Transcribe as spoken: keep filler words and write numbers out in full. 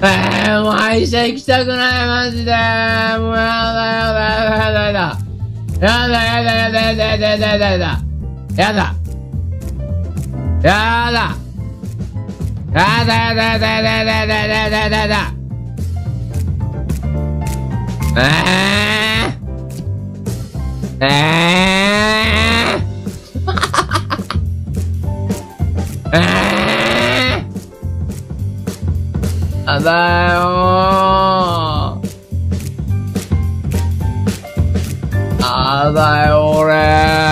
えー、もう歯医者行きたくない、マジで。もうやだやだやだやだ。やだやだやだやだやだやだやだやだ。やだ。やだ。やだやだやだやだやだやだやだやだやだやだ。えー。えー。えー。やだよー。やだよ、俺。